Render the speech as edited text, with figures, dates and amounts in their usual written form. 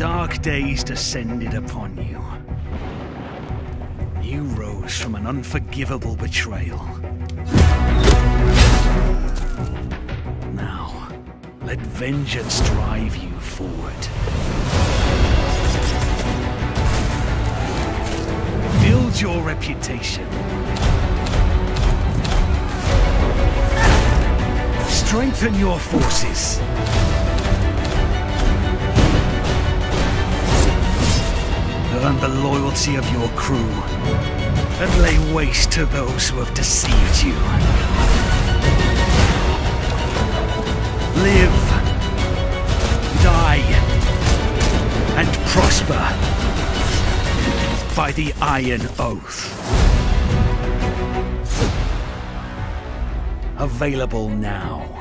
Dark days descended upon you. You rose from an unforgivable betrayal. Now, let vengeance drive you forward. Build your reputation. Strengthen your forces. Earn the loyalty of your crew, and lay waste to those who have deceived you. Live, die, and prosper by the Iron Oath. Available now.